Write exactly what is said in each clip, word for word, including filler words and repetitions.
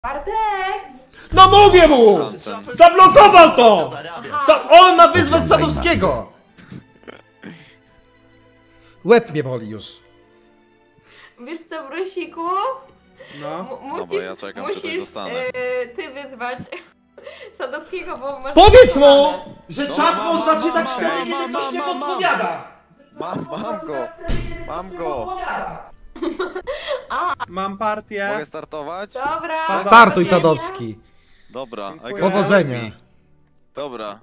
Bartek! No mówię mu! Zablokował to! Za on ma wyzwać Sadowskiego! Łeb mnie boli już. Wiesz co, Brusiku? No. M musisz, Dobra, ja czekam, czy coś musisz dostanę. e, ty wyzwać Sadowskiego, bo masz... Powiedz mu, że No, czat mam, można mam, czytać mam, wtedy, mam, kiedy mam, ktoś nie mam, mam. podpowiada. Mam, mam go! Mam go! Mam partię. Mogę startować? Dobra. Startuj, powodzenia. Sadowski. Dobra. Dziękuję. I got Powodzenia. me. Dobra.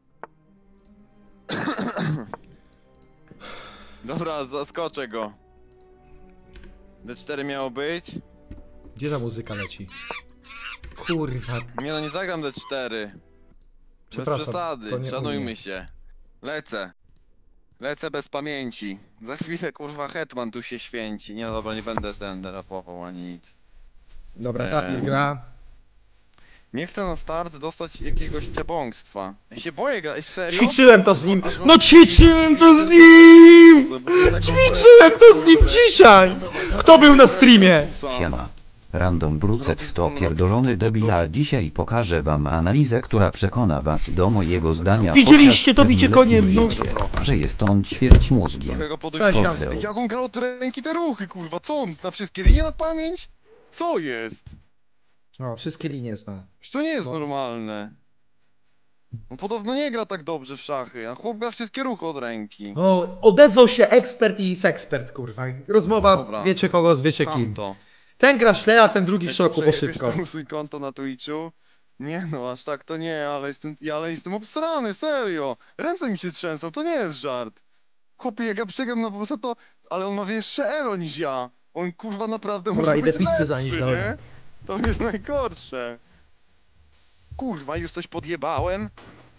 Dobra, zaskoczę go. D cztery miało być. Gdzie ta muzyka leci? Kurwa. Nie no, nie zagram D cztery. Bez Przepraszam, przesady, to nie szanujmy umiem. się. Lecę. Lecę bez pamięci. Za chwilę kurwa hetman tu się święci. Nie dobra, nie będę ten rapował ani nic. Dobra, ta Eee. gra. Nie chcę na start dostać jakiegoś ciebągstwa. Ja się boję grać, serio? Ćwiczyłem to z nim. Aż- No ćwiczyłem to z nim! Ćwiczyłem to z nim dzisiaj! Kto był na streamie? Siema. Random Brucet to pierdolony debil, a dzisiaj pokażę wam analizę, która przekona was do mojego zdania. Widzieliście to chociaż bicie pewnie koniem, no. wiecie, że jest on ćwierć mózgiem. Trochę go Cześć, podejrzewam. Jasko. Jak on grał te ręki, te ruchy, kurwa, co on na wszystkie linie na pamięć? Co jest? O, wszystkie linie zna. Że to nie jest No. normalne. On podobno nie gra tak dobrze w szachy, a chłop gra wszystkie ruchy od ręki. O, odezwał się ekspert i sekspert, kurwa. Rozmowa, Dobra. wiecie kogo, z wiecie Tam kim. to. Ten gra źle, a ten drugi w Jak szoku, bo przejebiesz szybko. tam swój konto na Twitchu? Nie no, aż tak to nie, ale jestem, ja, ale jestem obsrany, serio. Ręce mi się trzęsą, to nie jest żart. Chłopie, jak ja przegram na po to, ale on ma większe elo niż ja. On kurwa naprawdę Dobra, może idę być pizzę lepszy, zanieść, nie? dobra. To jest najgorsze. Kurwa, już coś podjebałem?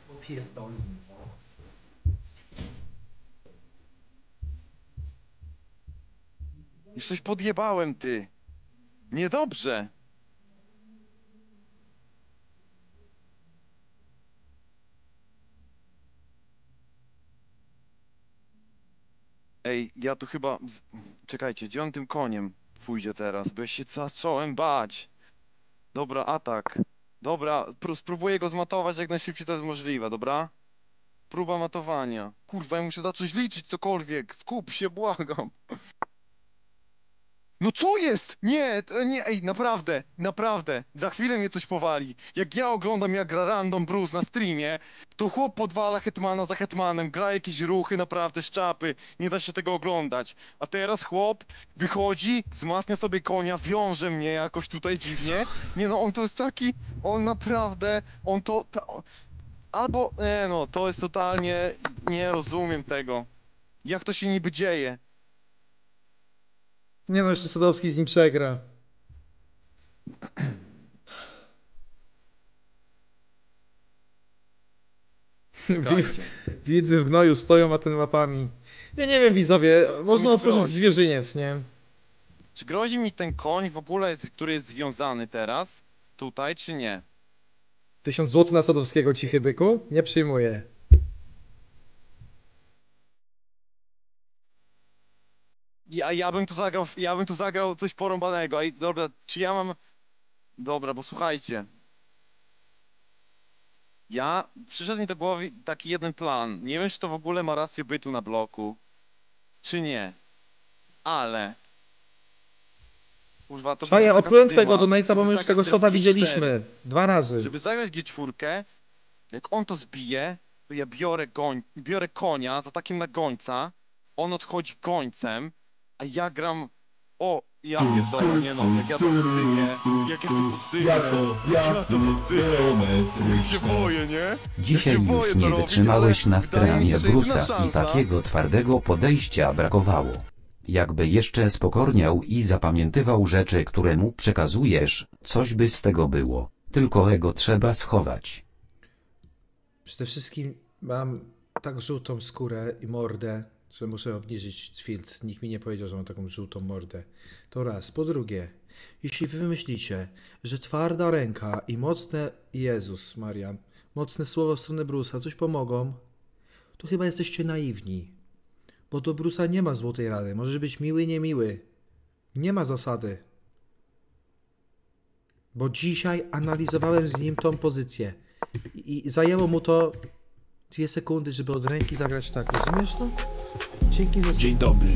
Już coś podjebałem, ty. Niedobrze. Ej, ja tu chyba... Czekajcie, gdzie on tym koniem pójdzie teraz? Bo ja się zacząłem bać. Dobra, atak. Dobra, pró- spróbuję go zmatować jak najszybciej to jest możliwe, dobra? Próba matowania. Kurwa, ja muszę zacząć liczyć cokolwiek. Skup się, błagam. No co jest? Nie, to nie, ej, naprawdę, naprawdę. Za chwilę mnie coś powali. Jak ja oglądam jak gra Random Bruce na streamie, to chłop podwala hetmana za hetmanem, gra jakieś ruchy naprawdę z czapy. Nie da się tego oglądać. A teraz chłop wychodzi, wzmacnia sobie konia, wiąże mnie jakoś tutaj dziwnie. Nie no, on to jest taki, on naprawdę, on to... Ta, on- albo, nie no, to jest totalnie, nie rozumiem tego. Jak to się niby dzieje? Nie no, jeszcze Sadowski z nim przegra. Czekajcie. Widły w gnoju stoją, a ten łapami. Ja nie wiem, widzowie, można mi otworzyć grozi? zwierzyniec, nie? Czy grozi mi ten koń w ogóle, jest, który jest związany teraz? Tutaj, czy nie? Tysiąc złotych na Sadowskiego, cichy byku? Nie przyjmuję. Ja, ja bym tu zagrał, ja bym tu zagrał coś porąbanego. Ej, dobra, czy ja mam... Dobra, bo słuchajcie. Ja, przyszedł mi do głowy taki jeden plan. Nie wiem, czy to w ogóle ma rację bytu na bloku, czy nie. Ale... Kurwa, to A ja będzie taka oprółem styma, twojego donate'a, bo żeby my już zagrać tego te shota G cztery. widzieliśmy. Dwa razy. Żeby zagrać G cztery, jak on to zbije, to ja biorę goń, biorę konia za takim na gońca, on odchodzi gońcem, a ja gram... O, ja pierdolę, nie no, jak ja to poddymię, jak ja to poddymię, jak ja to poddymię, jak się boję, nie? Dzisiaj Ja się boję już to nie robić, wytrzymałeś ale na wydaje mi się, streamie że jedyna Bruce'a i szansa- takiego twardego podejścia brakowało. Jakby jeszcze spokorniał i zapamiętywał rzeczy, które mu przekazujesz, coś by z tego było. Tylko ego trzeba schować. Przede wszystkim mam tak żółtą skórę i mordę, że muszę obniżyć filtr. Nikt mi nie powiedział, że mam taką żółtą mordę. To raz. Po drugie, jeśli wy myślicie, że twarda ręka i mocne... Jezus Maria, mocne słowa w stronę Bruce'a coś pomogą, to chyba jesteście naiwni. Bo do Bruce'a nie ma złotej rady. Możesz być miły, niemiły. Nie ma zasady. Bo dzisiaj analizowałem z nim tą pozycję. I, i zajęło mu to dwie sekundy, żeby od ręki zagrać tak. Rozumiesz to? Dzięki za... Dzień dobry.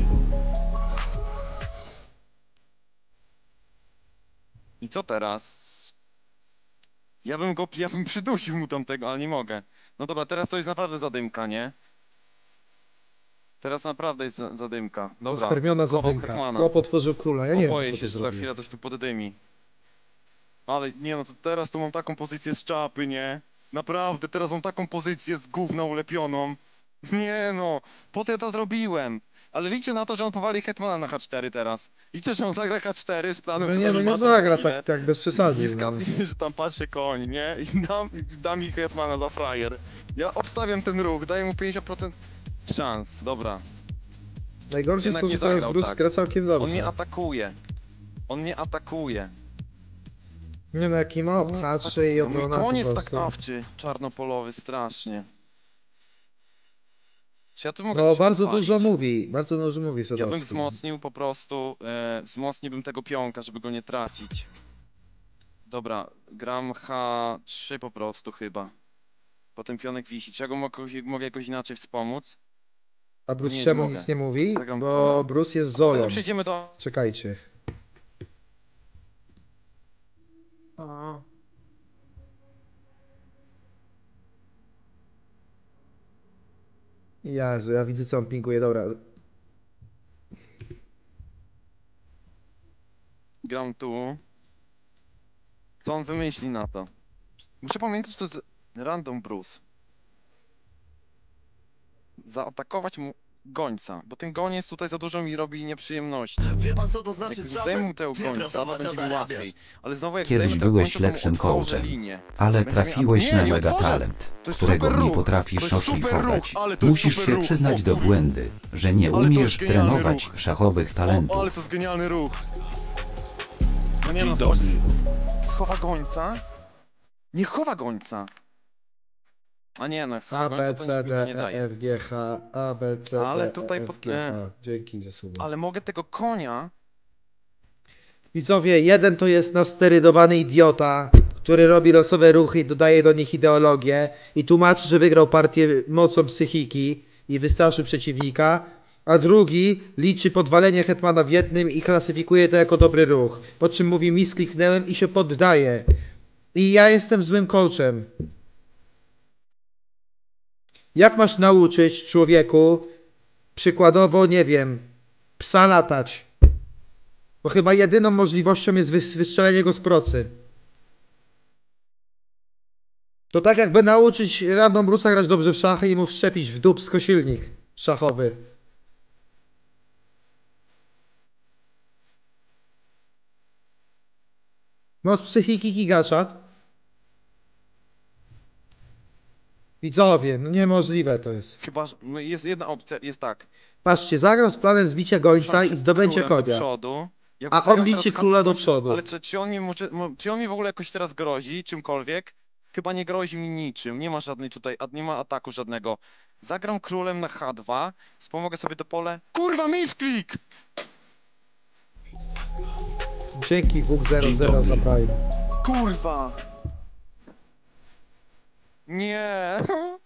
I co teraz? Ja bym go, ja bym przydusił mu tamtego, ale nie mogę. No dobra, teraz to jest naprawdę zadymka, nie? Teraz naprawdę jest za- zadymka. Dobra. Rozkarmiona Chował zadymka. Hetmana. Chłop otworzył króla. Ja nie Oboję wiem, co się, to że za zrobił. chwilę coś tu podymi. Ale nie no, to teraz to mam taką pozycję z czapy, nie? Naprawdę, teraz mam taką pozycję z gówna ulepioną. Nie no, po co ja to zrobiłem? Ale liczę na to, że on powali Hetmana na H cztery teraz. Liczę, że on zagra H cztery z planem... No że nie, no on nie ma zagra chwilę. tak, tak bez przesady. I No. skapnie, że tam patrzy koń, nie? I dam, dam mi Hetmana za frajer. Ja obstawiam ten ruch, daję mu pięćdziesiąt procent szans, dobra. Najgorsze jest Jednak to, nie że teraz zagrał Bruce tak. gra całkiem dobrze. On mnie atakuje. On mnie atakuje. Nie no, jaki ma patrzy i No mój obrona koń po jest tak prostu. awczy, czarnopolowy, strasznie. Czy ja tu mogę No coś bardzo pochwalić? dużo mówi, bardzo dużo mówi Ja bym Sadowski. wzmocnił po prostu, e, wzmocniłbym tego pionka, żeby go nie tracić. Dobra, gram H trzy po prostu chyba. Potem pionek wisi. Czy ja go mogę, mogę jakoś inaczej wspomóc? A Bruce Nie czemu mogę. nic nie mówi? Zagram Bo to. Bruce jest Potem Zolem. przejdziemy do... Czekajcie. Jezu, ja widzę co on pinguje, dobra. Gram tu. Co on wymyśli na to? Muszę pamiętać, że to jest random Bruce. Zaatakować mu gońca, bo ten goniec tutaj za dużo mi robi nieprzyjemności. Wie pan co to znaczy Jak trzeba? zdejmę mu tego Nie gońca, to pracować, a będzie mi zarabiać. łatwiej. Ale znowu jak Kiedyś zdejmę tego byłeś gońca, to mu lepszym otworzę coachem, linię. ale Będzie miał- trafiłeś Nie, na nie mega otworzę. talent, To jest którego super nie ruch. potrafisz To jest super oszlifować. ruch, ale to jest Musisz super się ruch. przyznać O do kur- błędy, że nie Ale to jest umiesz genialny trenować ruch. szachowych O, talentów. ale to jest genialny ruch. No nie Dzień no, dobry. chowa gońca? Nie chowa gońca. A nie no, A, chowa B, gońca to C, nic mi D, nie E, daje. F, G, H, A, B, C, D, Ale E, tutaj F, pod- G, e. H. Dzięki za słowo. Ale mogę tego konia... Widzowie, jeden to jest nasterydowany idiota, który robi losowe ruchy i dodaje do nich ideologię i tłumaczy, że wygrał partię mocą psychiki i wystraszył przeciwnika, a drugi liczy podwalenie hetmana w jednym i klasyfikuje to jako dobry ruch, po czym mówi mi skliknęłem i się poddaje. I ja jestem złym coachem. Jak masz nauczyć człowieku, przykładowo, nie wiem, psa latać? Bo chyba jedyną możliwością jest wy- wystrzelenie go z procy. To tak jakby nauczyć random Bruce'a grać dobrze w szachy i mu wszczepić w dupsko silnik szachowy. Moc psychiki gigaczat. Widzowie, no niemożliwe to jest. Chyba, że- no jest jedna opcja, jest tak. Patrzcie, zagrał z planem zbicia gońca Ruszam i zdobędzie królem do konia. przodu. Ja A wstawiam on teraz liczy kartę króla do gońca, przodu. Ale czy, czy, on mi może, mo- czy on mi w ogóle jakoś teraz grozi, czymkolwiek? Chyba nie grozi mi niczym, nie ma żadnej tutaj, a- nie ma ataku żadnego. Zagram królem na H dwa, wspomogę sobie to pole. Kurwa, misklik! Dzięki Bóg zero Dzień zero dobry. za Prime. Kurwa! Nie!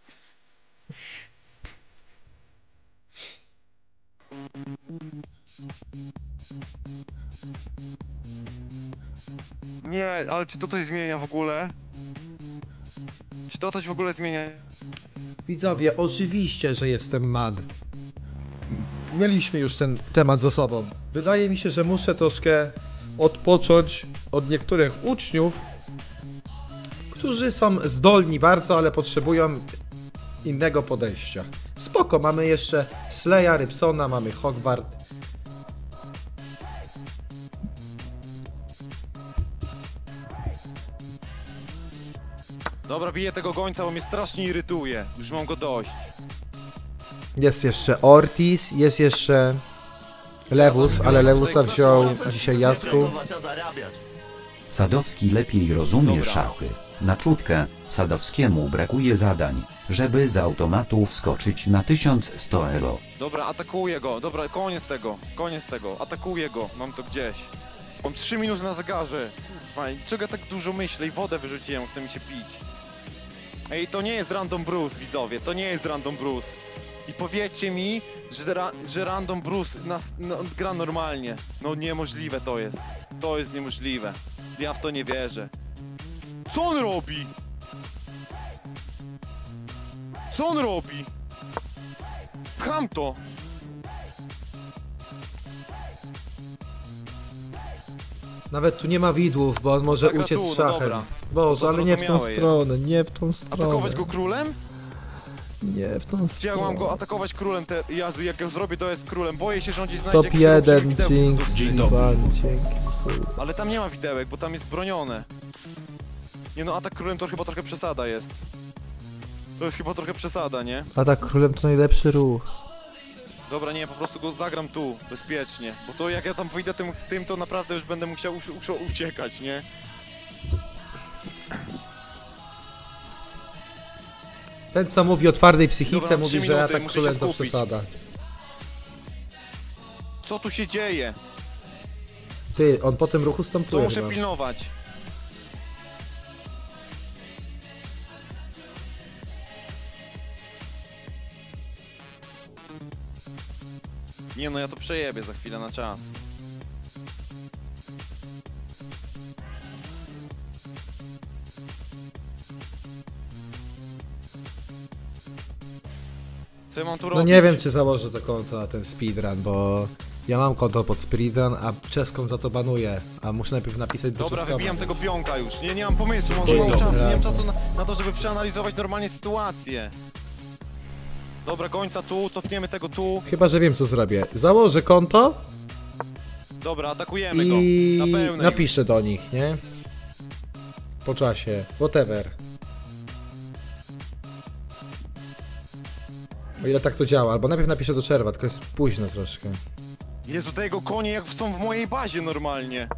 Nie, ale czy to coś zmienia w ogóle? Czy to coś w ogóle zmienia? Widzowie, oczywiście, że jestem mad. Mieliśmy już ten temat za sobą. Wydaje mi się, że muszę troszkę odpocząć od niektórych uczniów, którzy są zdolni bardzo, ale potrzebują innego podejścia. Spoko, mamy jeszcze Sleja, Rybsona, mamy Hogwart. Dobra, biję tego gońca, bo mnie strasznie irytuje. Już mam go dość. Jest jeszcze Ortiz, jest jeszcze Lewus, ale Lewusa wziął dzisiaj Jasku. Pracować, a zarabiać. Sadowski lepiej rozumie Dobra. szachy. Na czutkę, Sadowskiemu brakuje zadań, żeby z automatu wskoczyć na tysiąc sto euro. Dobra, atakuję go. Dobra, koniec tego. Koniec tego. Atakuję go. Mam to gdzieś. Mam trzy minuty na zegarze. kurwa, czego ja tak dużo myślę i wodę wyrzuciłem, chce mi się pić. Ej, to nie jest Random Bruce, widzowie, to nie jest Random Bruce. I powiedzcie mi, że, ra że Random Bruce nas no, gra normalnie. No niemożliwe to jest. To jest niemożliwe. Ja w to nie wierzę. Co on robi? Co on robi? Pcham to! Nawet tu nie ma widłów, bo on może Zagra uciec tu, no szachem. dobra. Boże, To ale nie w tą zrozumiałe stronę, nie w tą stronę. Atakować go królem? Nie w tą Czy ja mam go stronę. atakować królem? Te... Jezu, jak go zrobię, to jest królem. Boję się, że on gdzieś znajdzie Top jakiś jeden, obcy widełki dzięki, tu. Dzień dobry. Iwan, dzięki za sub. Ale tam nie ma widełek, bo tam jest bronione. Nie no, atak królem to chyba trochę przesada jest. To jest chyba trochę przesada, nie? Atak królem to najlepszy ruch. Dobra, nie, po prostu go zagram tu, bezpiecznie. Bo to jak ja tam wyjdę tym, tym to naprawdę już będę musiał uś uś uciekać, nie? Ten co mówi o twardej psychice, Dobra, mówi, trzy że minuty, atak muszę się królem to skupić. przesada. Co tu się dzieje? Ty, on po tym ruchu Co stąpuje muszę chyba. pilnować? Nie no, ja to przejebię za chwilę na czas. Co ja mam tu No robić? nie wiem, czy założę to konto na ten speedrun, bo ja mam konto pod speedrun, a czeską za to banuję, a muszę najpierw napisać do Dobra, czeskoma, wybijam więc- tego pionka już. Nie, nie mam pomysłu, może Chuj, nie mam dobra. czasu, nie mam czasu na, na to, żeby przeanalizować normalnie sytuację. Dobra, końca tu, cofniemy tego tu. Chyba, że wiem co zrobię. Założę konto Dobra, atakujemy i go. Na pełnej. napiszę do nich, nie? Po czasie, whatever. O ile tak to działa, albo najpierw napiszę do czerwa, tylko jest późno troszkę. Jezu, te jego konie jak są w mojej bazie normalnie.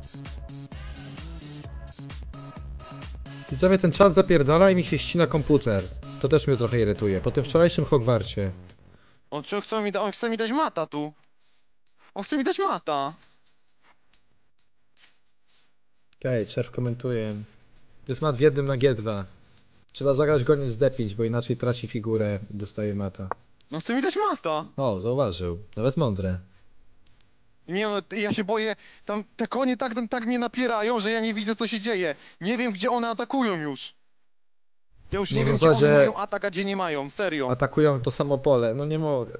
Widzowie, ten czat zapierdala i mi się ścina komputer. To też mnie trochę irytuje. Po tym wczorajszym Hogwarcie. On, czy chce mi, da on chce mi dać mata tu. On chce mi dać mata. Okej, okay, czerw komentuje. Jest mat w jednym na G dwa. Trzeba zagrać goniec z D pięć, bo inaczej traci figurę i dostaje mata. On chce mi dać mata. O, zauważył. Nawet mądre. Nie no, ja się boję, tam te konie tak, tak mnie napierają, że ja nie widzę co się dzieje. Nie wiem gdzie one atakują już. Ja już nie No w wiem zasadzie- gdzie one mają atak, a gdzie nie mają, serio. Atakują to samo pole, no nie mogę.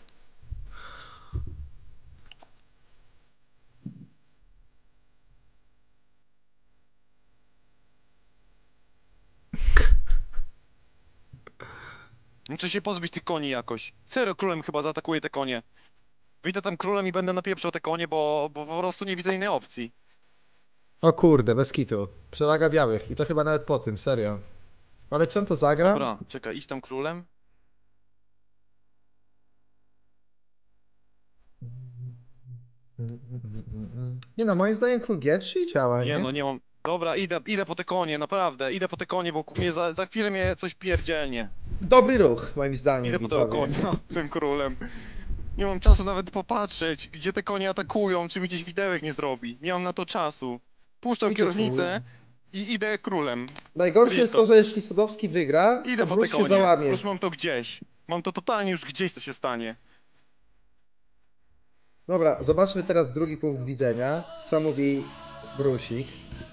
Muszę się pozbyć tych koni jakoś. Serio, królem chyba zaatakuje te konie. Wyjdę tam królem i będę napieprzał te konie, bo, bo po prostu nie widzę innej opcji. O kurde, bez kitu. Przewaga białych i to chyba nawet po tym, serio. Ale czy on to zagra? Dobra, czekaj, idź tam królem. Nie no, moim zdaniem król G trzy działa, nie? Nie no, nie mam... Dobra, idę, idę po te konie, naprawdę, idę po te konie, bo mnie za, za chwilę mnie coś pierdzielnie. Dobry ruch, moim zdaniem, Idę po tego widzowie. konia, tym królem. Nie mam czasu nawet popatrzeć, gdzie te konie atakują, czy mi gdzieś widełek nie zrobi. Nie mam na to czasu. Puszczam Idzie kierownicę i idę królem. Najgorsze jest Listo. to, że jeśli Sadowski wygra, Idę to po te Bruce się konie. załamie. Już mam to gdzieś. Mam to totalnie już gdzieś, co się stanie. Dobra, zobaczmy teraz drugi punkt widzenia. Co mówi Brusik.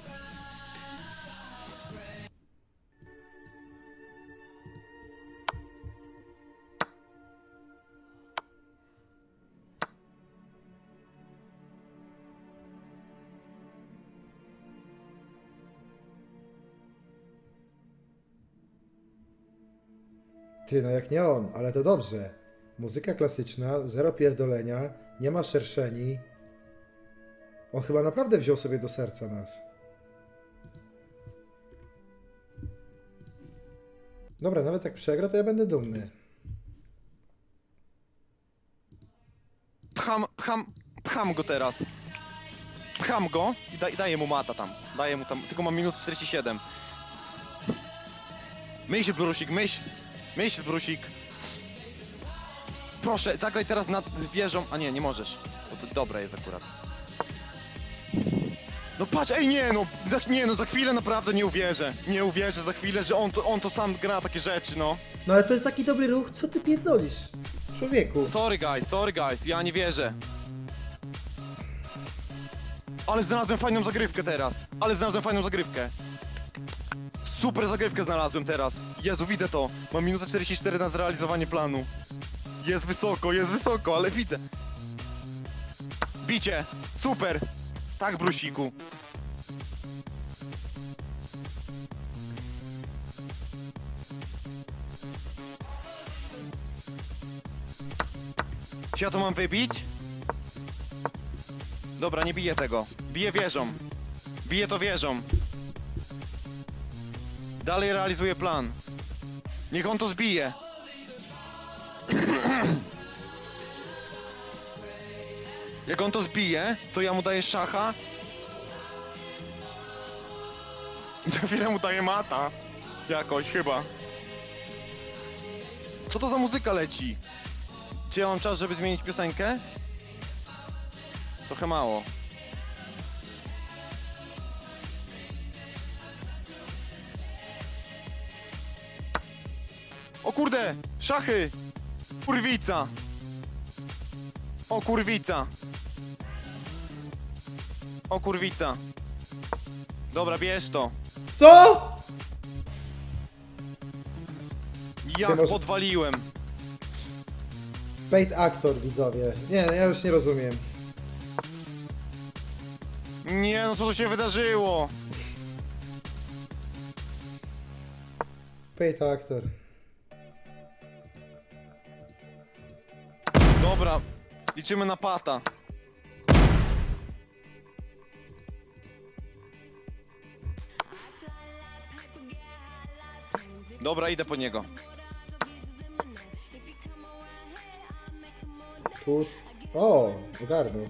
Ty, no jak nie on, ale to dobrze. Muzyka klasyczna, zero pierdolenia, nie ma szerszeni. On chyba naprawdę wziął sobie do serca nas. Dobra, nawet jak przegra, to ja będę dumny. Pcham, pcham, pcham go teraz. Pcham go i, da, i daję mu mata tam. Daję mu tam, tylko mam minutę czterdzieści siedem. Myśl, Brusik, myśl. Myśl, Brusik. Proszę, zagraj teraz nad wieżą. A nie, nie możesz. Bo to dobre jest akurat. No patrz, ej nie no, za, nie no, za chwilę naprawdę nie uwierzę. Nie uwierzę za chwilę, że on to, on to sam gra takie rzeczy, no. No ale to jest taki dobry ruch, co ty pierdolisz? Człowieku. Sorry guys, sorry guys, ja nie wierzę. Ale znalazłem fajną zagrywkę teraz. Ale znalazłem fajną zagrywkę. Super zagrywkę znalazłem teraz. Jezu, widzę to. Mam minutę czterdzieści cztery na zrealizowanie planu. Jest wysoko, jest wysoko, ale widzę. Bicie. Super. Tak, Brusiku. Czy ja to mam wybić? Dobra, nie biję tego. Biję wieżą. Biję to wieżą. Dalej realizuję plan. Niech on to zbije. Jak on to zbije, to ja mu daję szacha. Za chwilę mu daję mata. Jakoś, chyba. Co to za muzyka leci? Czy ja mam czas, żeby zmienić piosenkę? Trochę mało. O kurde! Szachy! Kurwica! O kurwica! O kurwica! Dobra, bierz to. Co? Jak masz- podwaliłem. Bait aktor, widzowie. Nie, ja już nie rozumiem. Nie no, co tu się wydarzyło? Bait aktor. Dobra, liczymy na pata. Dobra, idę po niego. Tu. O, ogarnął.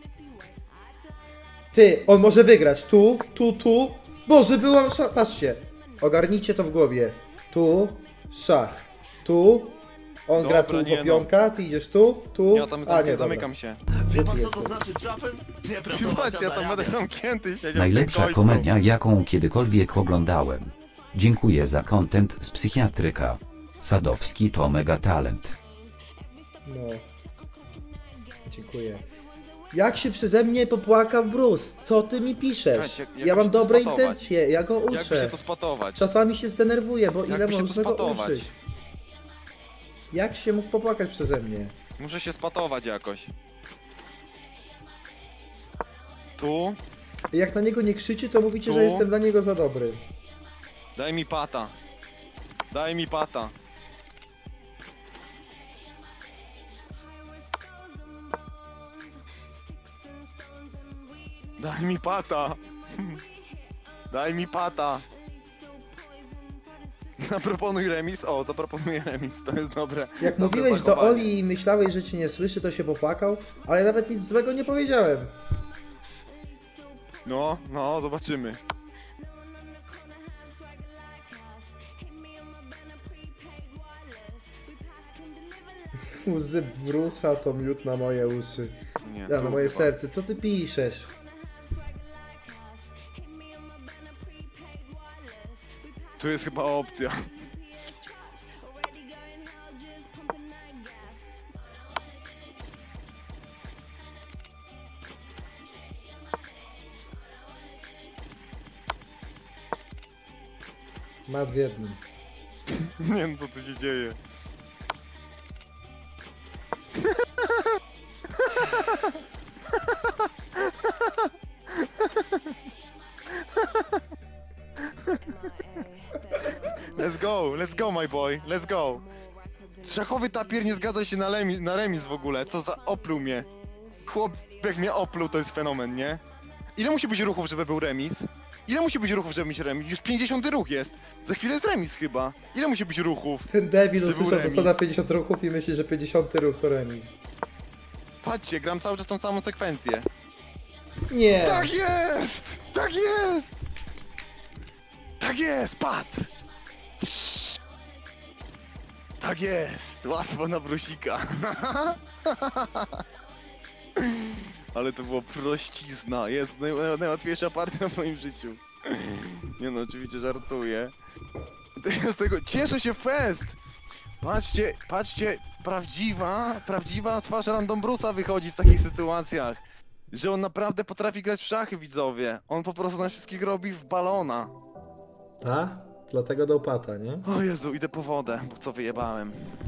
Ty, on może wygrać. Tu, tu, tu. Boże, byłam szach. Patrzcie. Ogarnijcie to w głowie. Tu, szach. Tu. On Dobra, gra tu nie po pionka, ty idziesz tu, tu. Ja tam A, zamykam, nie, zamykam się. Wie pan co Jesteś. to znaczy trapen? Nie pracować, Zobaczcie, a ja tam będę zarabiać. zamknięty siedział. Najlepsza w końcu. komedia, jaką kiedykolwiek oglądałem. Dziękuję za content z psychiatryka. Sadowski to mega talent. No. Dziękuję. Jak się przeze mnie popłakał Bruce? Co ty mi piszesz? Słuchajcie, jak Ja by mam się to dobre spatować? intencje, ja go Jakby się uczę. to spatować? Czasami się zdenerwuję, bo ile Jakby się to można go spatować? uczyć? Jak się mógł popłakać przeze mnie? Muszę się spatować jakoś. Tu, Jak na niego nie krzyczy, to mówicie, Tu? że jestem dla niego za dobry. daj mi pata. Daj mi pata. Daj mi pata. Daj mi pata. Zaproponuj remis. O, zaproponuję remis, to jest dobre. Jak dobre mówiłeś do zachowanie. Oli i myślałeś, że cię nie słyszy, to się popłakał, ale nawet nic złego nie powiedziałem. No, no, zobaczymy. Łzy Bruce'a to miód na moje uszy. Nie, Ja, tu na moje chyba. serce. Co ty piszesz? Tu jest chyba opcja. Mat w jednym. Nie wiem, co tu się dzieje. Let's go, let's go my boy, let's go. Szachowy tapier nie zgadza się na, remis, na remis w ogóle, co za opluł mnie. Chłop jak mnie opluł, to jest fenomen, nie? Ile musi być ruchów, żeby był remis? Ile musi być ruchów, żeby mieć remis? Już pięćdziesiąty ruch jest. Za chwilę jest remis chyba. Ile musi być ruchów? Ten debil Żeby usłyszał był zasada remis. pięćdziesiąt ruchów i myśli, że pięćdziesiąty ruch to remis. Patrzcie, gram cały czas tą samą sekwencję. Nie! Tak jest! Tak jest! Tak jest, pat! Tak jest! Łatwo na brusika. Ale to było prościzna. Jest naj, naj, najłatwiejsza partia w moim życiu. Nie no, oczywiście żartuję. Z tego cieszę się fest! Patrzcie, patrzcie, prawdziwa, prawdziwa twarz Random Bruce'a wychodzi w takich sytuacjach. Że on naprawdę potrafi grać w szachy, widzowie. On po prostu na wszystkich robi w balona. A? Dlatego do opata, nie? O Jezu, idę po wodę, bo co wyjebałem.